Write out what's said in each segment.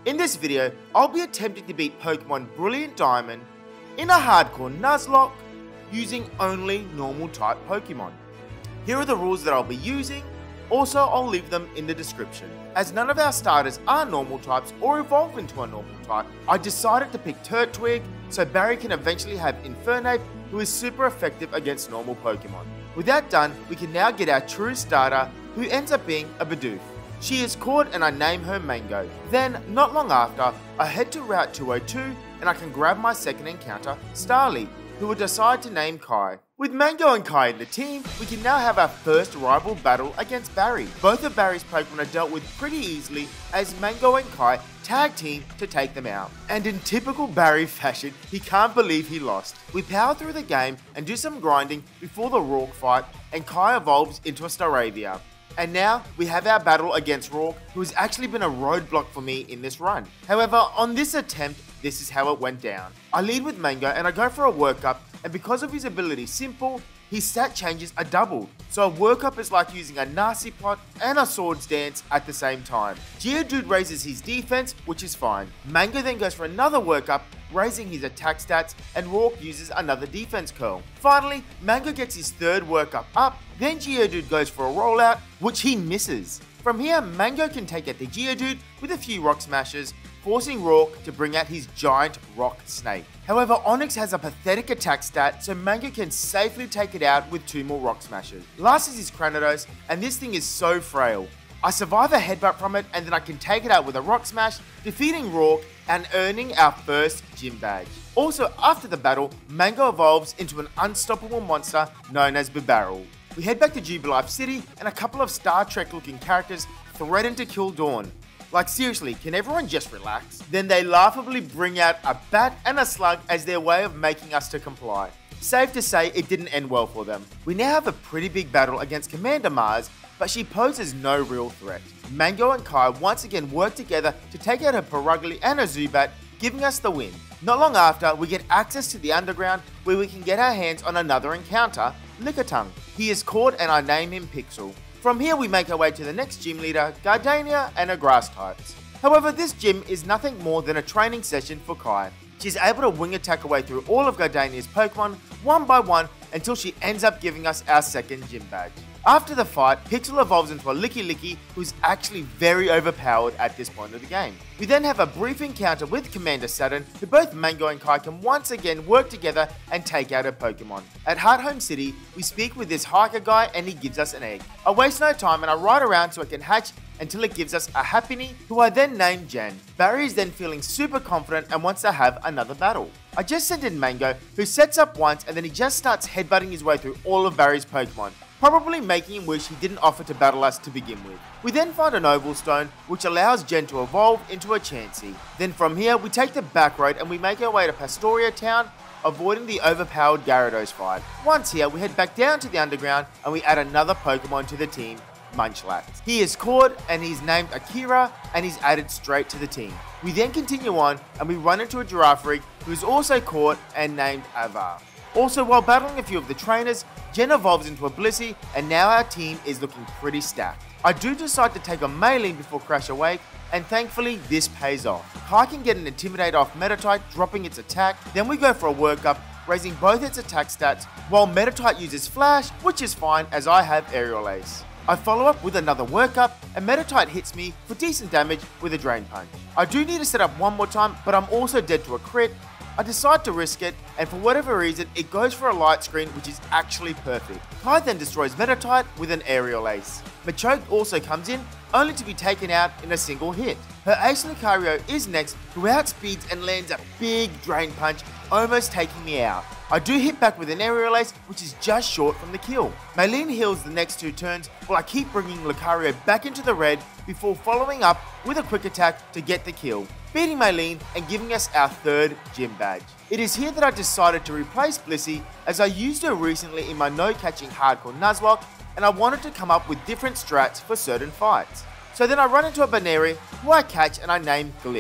In this video, I'll be attempting to beat Pokemon Brilliant Diamond in a hardcore Nuzlocke using only normal type Pokemon. Here are the rules that I'll be using, also I'll leave them in the description. As none of our starters are normal types or evolve into a normal type, I decided to pick Turtwig so Barry can eventually have Infernape, who is super effective against normal Pokemon. With that done, we can now get our true starter, who ends up being a Bidoof. She is caught and I name her Mango. Then, not long after, I head to Route 202 and I can grab my second encounter, Starly, who will decide to name Kai. With Mango and Kai in the team, we can now have our first rival battle against Barry. Both of Barry's Pokemon are dealt with pretty easily as Mango and Kai tag team to take them out. And in typical Barry fashion, he can't believe he lost. We power through the game and do some grinding before the Rourke fight, and Kai evolves into a Staravia. And now, we have our battle against Rourke, who has actually been a roadblock for me in this run. However, on this attempt, this is how it went down. I lead with Mango and I go for a workup, and because of his ability Simple, his stat changes are doubled. So a workup is like using a Nasty Plot and a Swords Dance at the same time. Geodude raises his defense, which is fine. Mango then goes for another workup, raising his attack stats, and Rourke uses another defense curl. Finally, Mango gets his third workup up, then Geodude goes for a rollout, which he misses. From here, Mango can take out the Geodude with a few Rock Smashes, forcing Rourke to bring out his giant rock snake. However, Onix has a pathetic attack stat, so Mango can safely take it out with 2 more Rock Smashes. Last is his Cranidos, and this thing is so frail. I survive a headbutt from it, and then I can take it out with a Rock Smash, defeating Rourke and earning our first gym badge. Also, after the battle, Mango evolves into an unstoppable monster known as Bibarel. We head back to Jubilife City, and a couple of Star Trek looking characters threaten to kill Dawn. Like seriously, can everyone just relax? Then they laughably bring out a bat and a slug as their way of making us to comply. Safe to say it didn't end well for them. We now have a pretty big battle against Commander Mars, but she poses no real threat. Mango and Kai once again work together to take out her Purugly and her Zubat, giving us the win. Not long after, we get access to the underground where we can get our hands on another encounter, Lickitung. He is caught and I name him Pixel. From here we make our way to the next gym leader, Gardenia, and her grass types. However, this gym is nothing more than a training session for Kai. She's able to wing attack her way through all of Gardenia's Pokemon one by one until she ends up giving us our second gym badge. After the fight, Pixel evolves into a Licky who's actually very overpowered at this point of the game. We then have a brief encounter with Commander Saturn, who both Mango and Kai can once again work together and take out her Pokemon. At Hearthome City, we speak with this hiker guy and he gives us an egg. I waste no time and I ride around so it can hatch until it gives us a Happiny, who I then name Jen. Barry is then feeling super confident and wants to have another battle. I just sent in Mango, who sets up once and then he just starts headbutting his way through all of Barry's Pokemon, probably making him wish he didn't offer to battle us to begin with. We then find an Oval Stone, which allows Jen to evolve into a Chansey. Then from here, we take the back road and we make our way to Pastoria Town, avoiding the overpowered Gyarados fight. Once here, we head back down to the underground and we add another Pokemon to the team, Munchlax. He is caught and he's named Akira and he's added straight to the team. We then continue on and we run into a Girafarig who is also caught and named Avar. Also, while battling a few of the trainers, Jen evolves into a Blissey and now our team is looking pretty stacked. I do decide to take on Maylene before Crash Awake, and thankfully this pays off. Kai can get an Intimidate off Meditite, dropping its attack, then we go for a workup, raising both its attack stats, while Meditite uses Flash, which is fine as I have Aerial Ace. I follow up with another workup, and Meditite hits me for decent damage with a Drain Punch. I do need to set up one more time, but I'm also dead to a crit. I decide to risk it, and for whatever reason, it goes for a light screen, which is actually perfect. Kai then destroys Meditite with an Aerial Ace. Machoke also comes in, only to be taken out in a single hit. Her Ace Lucario is next, who outspeeds and lands a big Drain Punch, almost taking me out. I do hit back with an Aerial Ace, which is just short from the kill. Maylene heals the next 2 turns, while I keep bringing Lucario back into the red before following up with a quick attack to get the kill, beating Maylene and giving us our third gym badge. It is here that I decided to replace Blissey, as I used her recently in my no-catching hardcore Nuzlocke, and I wanted to come up with different strats for certain fights. So then I run into a Baneri, who I catch and I name Glitch.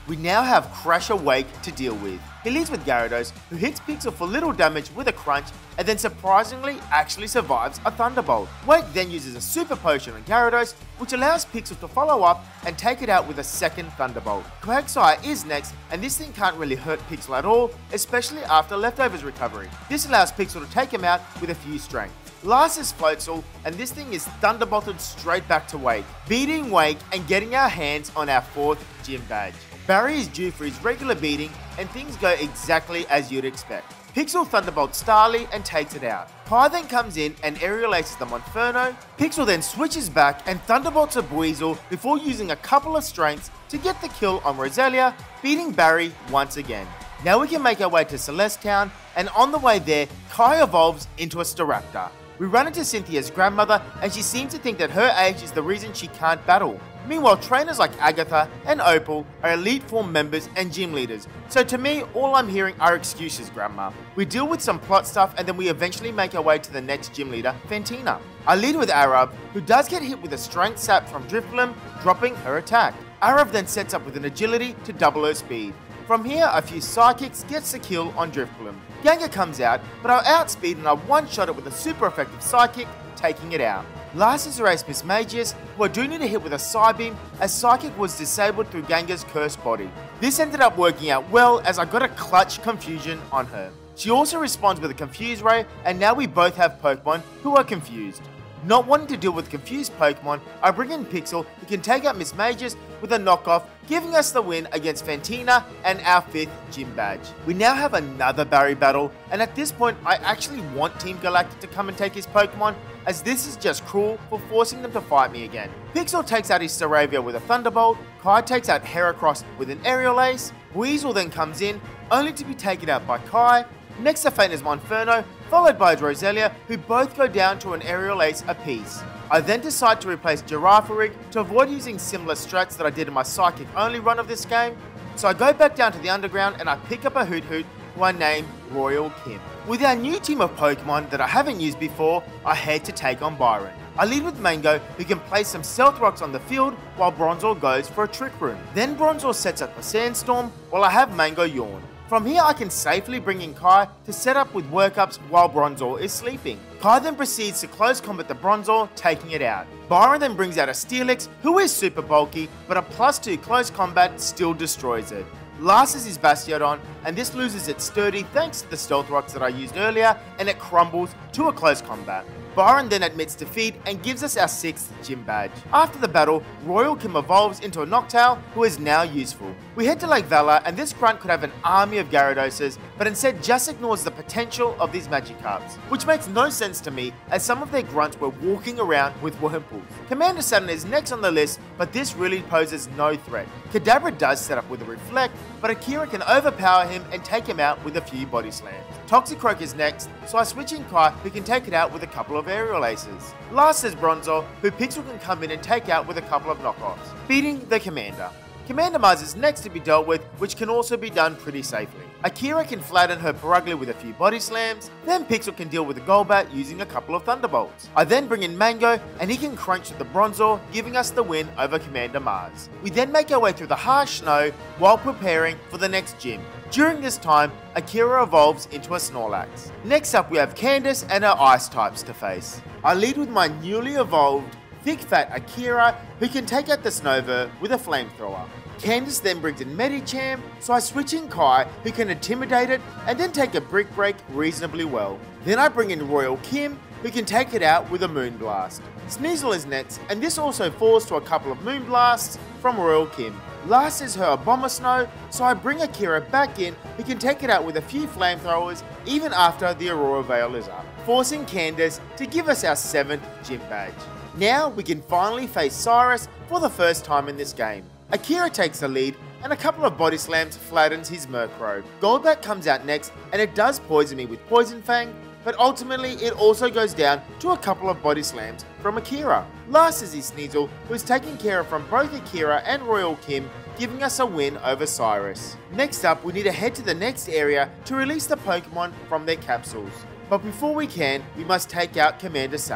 We now have Crusher Wake to deal with. He leads with Gyarados, who hits Pixel for little damage with a crunch and then surprisingly actually survives a Thunderbolt. Wake then uses a Super Potion on Gyarados, which allows Pixel to follow up and take it out with a second Thunderbolt. Quagsire is next, and this thing can't really hurt Pixel at all, especially after Leftovers recovery. This allows Pixel to take him out with a few strength. Last is Floatzel, and this thing is Thunderbolted straight back to Wake, beating Wake and getting our hands on our 4th gym badge. Barry is due for his regular beating, and things go exactly as you'd expect. Pixel Thunderbolts Starly and takes it out. Kai then comes in and aerial aces the Monferno. Pixel then switches back and Thunderbolts a Buizel before using a couple of strengths to get the kill on Roselia, beating Barry once again. Now we can make our way to Celeste Town, and on the way there, Kai evolves into a Staraptor. We run into Cynthia's grandmother, and she seems to think that her age is the reason she can't battle. Meanwhile, trainers like Agatha and Opal are Elite Four members and gym leaders, so to me, all I'm hearing are excuses, Grandma. We deal with some plot stuff, and then we eventually make our way to the next gym leader, Fantina. I lead with Arab, who does get hit with a strength sap from Drifblim, dropping her attack. Arab then sets up with an agility to double her speed. From here, a few Psychics gets the kill on Drifblim. Gengar comes out, but I outspeed and I one-shot it with a super effective Psychic, taking it out. Last is Erase Mismagius, who I do need to hit with a Psybeam, as Psychic was disabled through Gengar's cursed body. This ended up working out well, as I got a clutch Confusion on her. She also responds with a Confuse Ray, and now we both have Pokemon who are confused. Not wanting to deal with confused Pokemon, I bring in Pixel, who can take out Mismagius with a knockoff, giving us the win against Fantina and our 5th gym badge. We now have another Barry battle, and at this point I actually want Team Galactic to come and take his Pokemon, as this is just cruel for forcing them to fight me again. Pixel takes out his Staravia with a Thunderbolt, Kai takes out Heracross with an Aerial Ace, Weasel then comes in, only to be taken out by Kai. Next to faint is Monferno, followed by Roselia, who both go down to an Aerial Ace apiece. I then decide to replace Girafarig to avoid using similar strats that I did in my Psychic only run of this game, so I go back down to the underground and I pick up a Hoothoot who I name Royal Kim. With our new team of Pokemon that I haven't used before, I head to take on Byron. I lead with Mango, who can place some Stealth Rocks on the field while Bronzor goes for a Trick Room. Then Bronzor sets up a Sandstorm while I have Mango yawn. From here I can safely bring in Kai to set up with workups while Bronzor is sleeping. Kai then proceeds to close combat the Bronzor, taking it out. Byron then brings out a Steelix, who is super bulky, but a +2 close combat still destroys it. Last is his Bastiodon, and this loses its sturdy thanks to the Stealth Rocks that I used earlier, and it crumbles to a close combat. Byron then admits defeat and gives us our 6th gym badge. After the battle, Royal Kim evolves into a Noctowl, who is now useful. We head to Lake Valor, and this grunt could have an army of Gyarados, but instead just ignores the potential of these Magikarps, which makes no sense to me, as some of their grunts were walking around with Wurmples. Commander Saturn is next on the list, but this really poses no threat. Kadabra does set up with a Reflect, but Akira can overpower him and take him out with a few Body Slams. Toxicroak is next, so I switch in Kai, who can take it out with a couple of Aerial Aces. Last is Bronzor, who Pixel can come in and take out with a couple of knockoffs, beating the Commander. Commander Mars is next to be dealt with, which can also be done pretty safely. Akira can flatten her Purugly with a few Body Slams, then Pixel can deal with the Golbat using a couple of Thunderbolts. I then bring in Mango, and he can crunch with the Bronzor, giving us the win over Commander Mars. We then make our way through the harsh snow while preparing for the next gym. During this time, Akira evolves into a Snorlax. Next up we have Candace and her Ice types to face. I lead with my newly evolved Thick Fat Akira, who can take out the Snover with a Flamethrower. Candace then brings in Medicham, so I switch in Kai, who can intimidate it and then take a Brick Break reasonably well. Then I bring in Royal Kim, who can take it out with a Moonblast. Sneasel is next, and this also falls to a couple of Moonblasts from Royal Kim. Last is her Abomasnow, so I bring Akira back in, who can take it out with a few Flamethrowers even after the Aurora Veil is up, forcing Candace to give us our 7th gym badge. Now we can finally face Cyrus for the first time in this game. Akira takes the lead, and a couple of Body Slams flattens his Murkrow. Golbat comes out next, and it does poison me with Poison Fang, but ultimately it also goes down to a couple of Body Slams from Akira. Last is his Sneasel, who is taken care of from both Akira and Royal Kim, giving us a win over Cyrus. Next up, we need to head to the next area to release the Pokemon from their capsules. But before we can, we must take out Commander Saturn.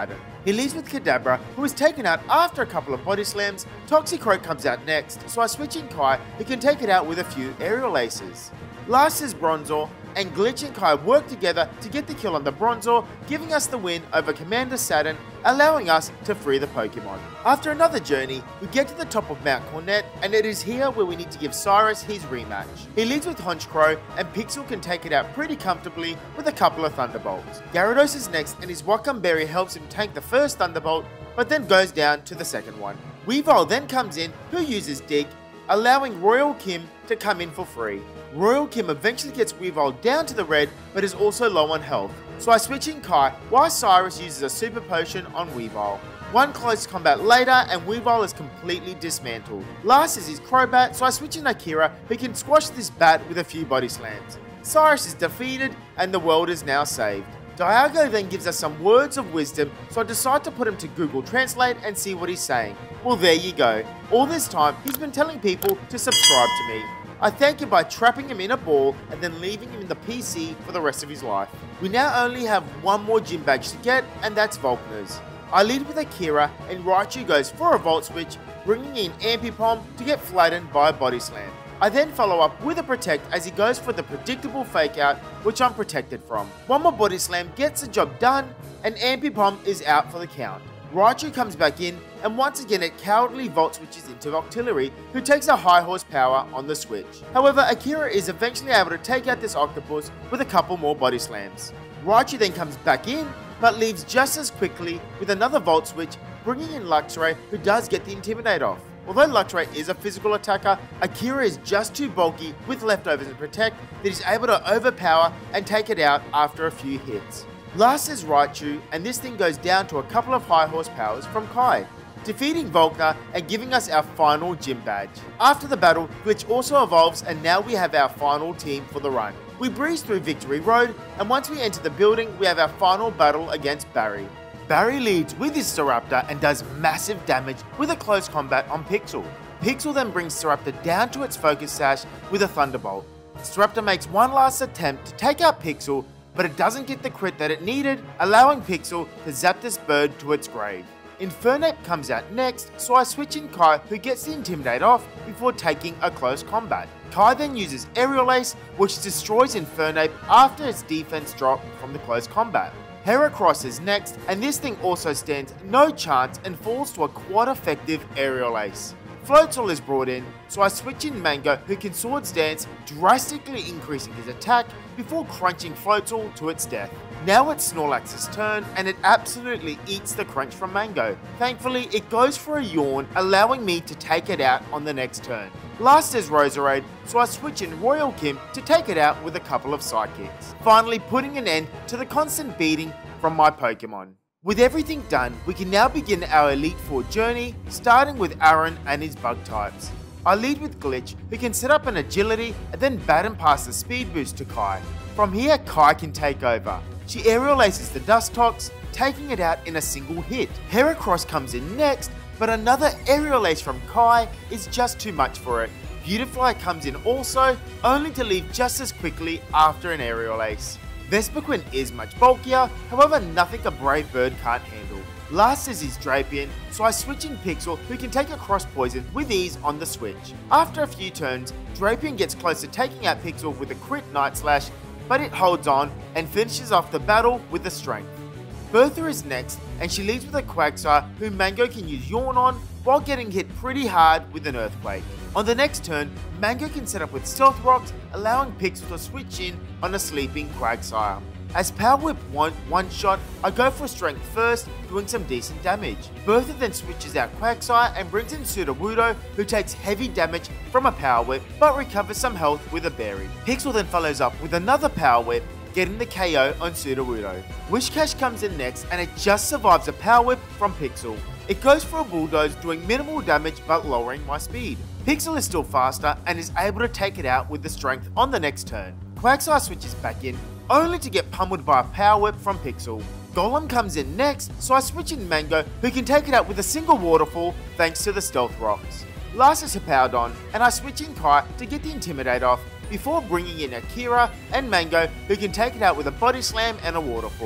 He leaves with Kadabra, who is taken out after a couple of body slams. Toxicroak comes out next, so I switch in Kai, who can take it out with a few aerial aces. Last is Bronzor, and Glitch and Kai work together to get the kill on the Bronzor, giving us the win over Commander Saturn, allowing us to free the Pokemon. After another journey, we get to the top of Mount Cornet, and it is here where we need to give Cyrus his rematch. He leads with Honchkrow, and Pixel can take it out pretty comfortably with a couple of Thunderbolts. Gyarados is next, and his Wakam Berry helps him tank the first Thunderbolt, but then goes down to the second one. Weavile then comes in, who uses Dig, allowing Royal Kim to come in for free. Royal Kim eventually gets Weavile down to the red, but is also low on health, so I switch in Kai while Cyrus uses a Super Potion on Weavile. One close combat later and Weavile is completely dismantled. Last is his Crobat, so I switch in Akira, who can squash this bat with a few body slams. Cyrus is defeated and the world is now saved. Dialga then gives us some words of wisdom, so I decide to put him to Google Translate and see what he's saying. Well, there you go. All this time, he's been telling people to subscribe to me. I thank him by trapping him in a ball and then leaving him in the PC for the rest of his life. We now only have one more gym badge to get, and that's Volkner's. I lead with Akira, and Raichu goes for a Volt Switch, bringing in Ambipom to get flattened by a Body Slam. I then follow up with a Protect as he goes for the predictable Fake Out, which I'm protected from. One more Body Slam gets the job done, and Ambipom is out for the count. Raichu comes back in, and once again it cowardly Volt Switches into Octillery, who takes a high horsepower on the switch. However, Akira is eventually able to take out this Octopus with a couple more Body Slams. Raichu then comes back in, but leaves just as quickly with another Volt Switch, bringing in Luxray, who does get the Intimidate off. Although Luxray is a physical attacker, Akira is just too bulky with leftovers and Protect that he's able to overpower and take it out after a few hits. Last is Raichu, and this thing goes down to a couple of high horsepowers from Kai, defeating Volkner and giving us our final gym badge. After the battle, Glitch also evolves, and now we have our final team for the run. We breeze through Victory Road, and once we enter the building, we have our final battle against Barry. Barry leads with his Staraptor and does massive damage with a close combat on Pixel. Pixel then brings Staraptor down to its Focus Sash with a Thunderbolt. Staraptor makes one last attempt to take out Pixel, but it doesn't get the crit that it needed, allowing Pixel to zap this bird to its grave. Infernape comes out next, so I switch in Kai, who gets the Intimidate off before taking a close combat. Kai then uses Aerial Ace, which destroys Infernape after its defense drop from the close combat. Heracross is next, and this thing also stands no chance and falls to a quad effective Aerial Ace. Floatzel is brought in, so I switch in Mango, who can Swords Dance, drastically increasing his attack before crunching Floatzel to its death. Now it's Snorlax's turn, and it absolutely eats the crunch from Mango. Thankfully, it goes for a Yawn, allowing me to take it out on the next turn. Last is Roserade, so I switch in Royal Kim to take it out with a couple of Psychics, finally putting an end to the constant beating from my Pokemon. With everything done, we can now begin our Elite Four journey, starting with Aaron and his bug types. I lead with Glitch, who can set up an Agility and then baton pass the Speed Boost to Kai. From here, Kai can take over. She Aerial Aces the Dustox, taking it out in a single hit. Heracross comes in next, but another Aerial Ace from Kai is just too much for it. Beautifly comes in also, only to leave just as quickly after an Aerial Ace. Vespiquen is much bulkier, however nothing a brave bird can't handle. Last is his Drapion, so I switch in Pixel, who can take a Cross Poison with ease on the switch. After a few turns, Drapion gets close to taking out Pixel with a crit Night Slash, but it holds on and finishes off the battle with the Strength. Bertha is next, and she leads with a Quagsire, who Mango can use Yawn on while getting hit pretty hard with an Earthquake. On the next turn, Mango can set up with Stealth Rocks, allowing Pixel to switch in on a sleeping Quagsire. As Power Whip won't one-shot, I go for Strength first, doing some decent damage. Bertha then switches out Quagsire and brings in Sudowoodo, who takes heavy damage from a Power Whip, but recovers some health with a Berry. Pixel then follows up with another Power Whip, getting the KO on Sudowoodo. Whiscash comes in next, and it just survives a Power Whip from Pixel. It goes for a Bulldoze, doing minimal damage but lowering my speed. Pixel is still faster and is able to take it out with the Strength on the next turn. Quagsire switches back in, only to get pummeled by a Power Whip from Pixel. Golem comes in next, so I switch in Mango, who can take it out with a single Waterfall thanks to the Stealth Rocks. Last is Hippowdon, and I switch in Kai to get the Intimidate off, before bringing in Akira and Mango, who can take it out with a Body Slam and a Waterfall.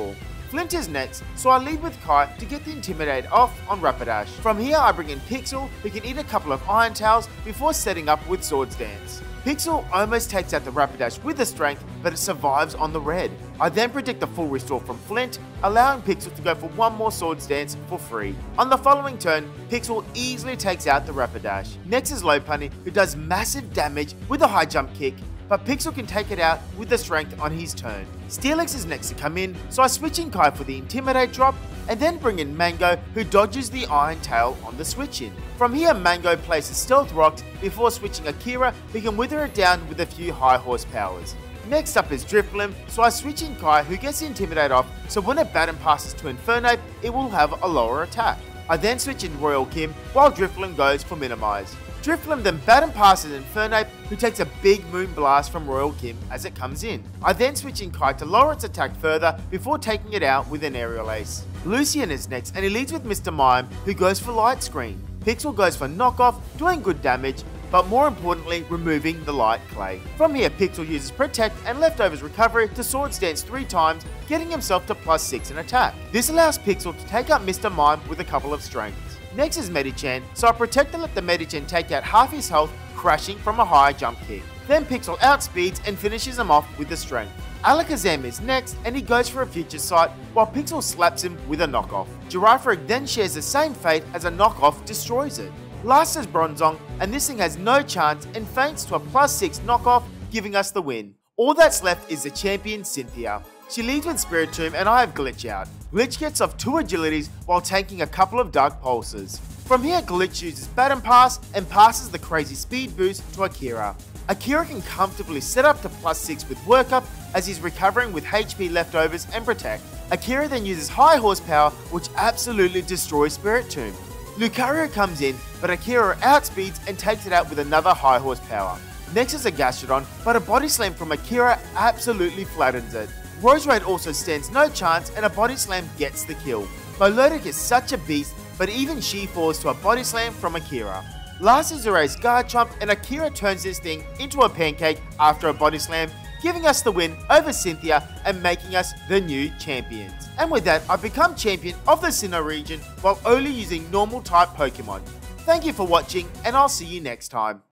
Flint is next, so I lead with Kai to get the Intimidate off on Rapidash. From here I bring in Pixel, who can eat a couple of Iron Tails before setting up with Swords Dance. Pixel almost takes out the Rapidash with the strength, but it survives on the red. I then predict a full restore from Flint, allowing Pixel to go for one more Swords Dance for free. On the following turn, Pixel easily takes out the Rapidash. Next is Lopunny, who does massive damage with a high jump kick, but Pixel can take it out with the strength on his turn. Steelix is next to come in, so I switch in Kai for the Intimidate drop, and then bring in Mango, who dodges the Iron Tail on the switch in. From here, Mango places Stealth Rocks before switching Akira, who can wither it down with a few high horsepowers. Next up is Drifblim, so I switch in Kai, who gets the Intimidate off, so when a baton passes to Infernape, it will have a lower attack. I then switch in Royal Kim, while Drifblim goes for Minimize. Drifblim then baton passes Infernape, who takes a big Moon Blast from Royal Kim as it comes in. I then switch in Kai to lower its attack further before taking it out with an Aerial Ace. Lucian is next, and he leads with Mr. Mime, who goes for Light Screen. Pixel goes for Knockoff, doing good damage, but more importantly, removing the Light Clay. From here, Pixel uses Protect and Leftovers Recovery to Swords Dance 3 times, getting himself to +6 in attack. This allows Pixel to take out Mr. Mime with a couple of strengths. Next is Medicham, so I protect and let the Medicham take out half his health, crashing from a high jump kick. Then Pixel outspeeds and finishes him off with the strength. Alakazam is next, and he goes for a Future Sight, while Pixel slaps him with a Knockoff. Girafarig then shares the same fate as a Knockoff destroys it. Last is Bronzong, and this thing has no chance and faints to a +6 Knockoff, giving us the win. All that's left is the champion Cynthia. She leads with Spiritomb and I have Glitch out. Glitch gets off 2 agilities while taking a couple of Dark Pulses. From here, Glitch uses Baton Pass and passes the crazy speed boost to Akira. Akira can comfortably set up to +6 with Work Up as he's recovering with HP leftovers and Protect. Akira then uses High Horsepower, which absolutely destroys Spiritomb. Lucario comes in, but Akira outspeeds and takes it out with another High Horsepower. Next is a Gastrodon, but a Body Slam from Akira absolutely flattens it. Roserade also stands no chance and a Body Slam gets the kill. Milotic is such a beast, but even she falls to a Body Slam from Akira. Last is Erase Garchomp, and Akira turns this thing into a pancake after a Body Slam, giving us the win over Cynthia and making us the new champions. And with that, I've become champion of the Sinnoh region while only using normal type Pokemon. Thank you for watching, and I'll see you next time.